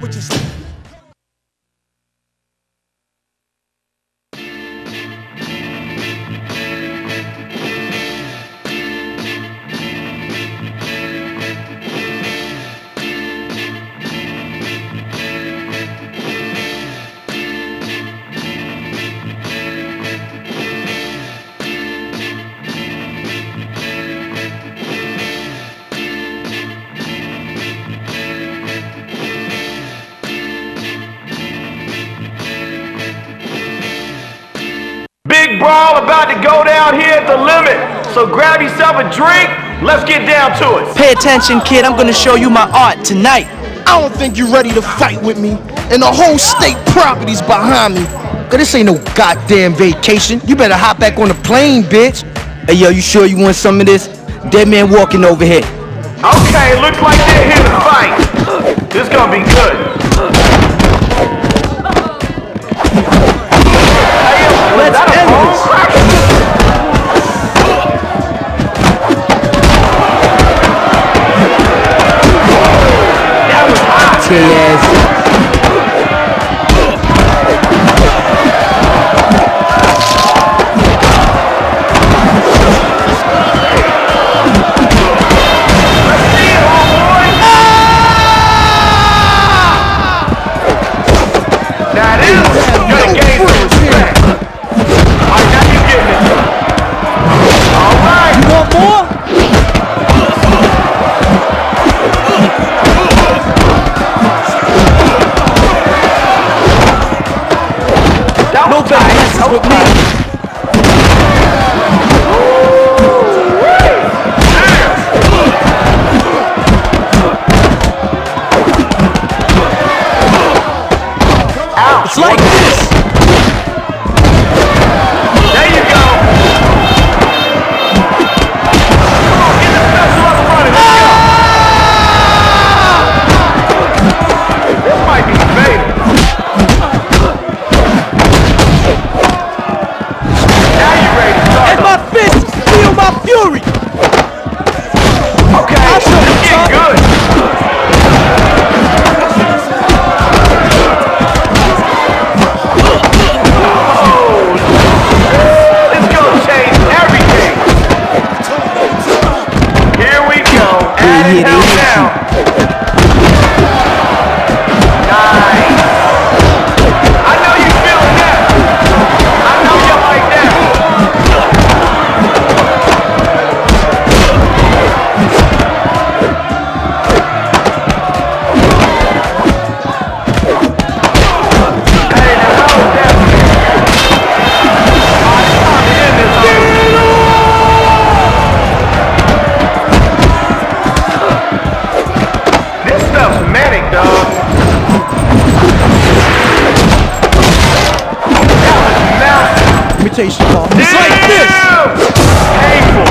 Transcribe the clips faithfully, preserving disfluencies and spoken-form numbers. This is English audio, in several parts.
what you say. Big brawl about to go down here at the limit. So grab yourself a drink. Let's get down to it. Pay attention, kid. I'm gonna show you my art tonight. I don't think you're ready to fight with me. And the whole state property's behind me. Cause this ain't no goddamn vacation. You better hop back on the plane, bitch. Hey, yo, you sure you want some of this? Dead man walking over here. Okay, looks like they're here to fight. This gonna be good. Let's end this. That was hot. Yes. With me. It's like this. There you go. Get the special up front. Let's go. This might be fatal. Feel my fury! Okay, let's get good! Oh, it's gonna change everything! Here we go, add it down now! Nice! I know you feeling that! I know you like that! Imitation call. It's like this! Painful!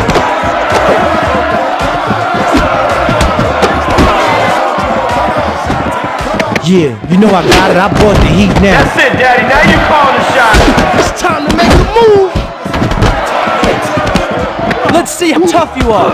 Yeah, you know I got it. I bought the heat now. That's it, Daddy. Now you calling the shot. It's time to make a move. Let's see how tough you are.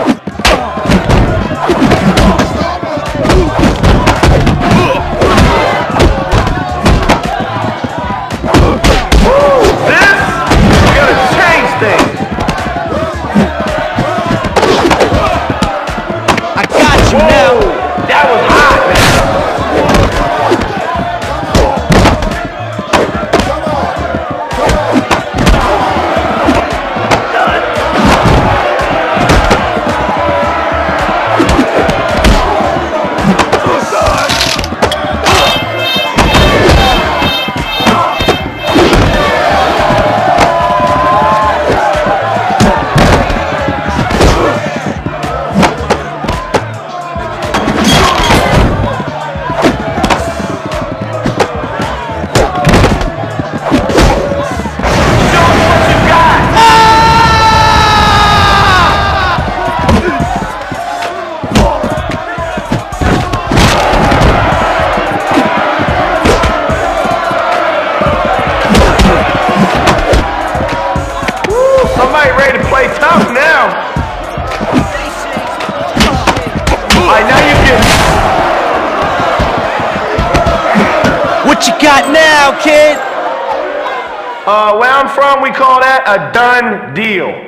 What you got now, kid? Uh, where I'm from, we call that a done deal.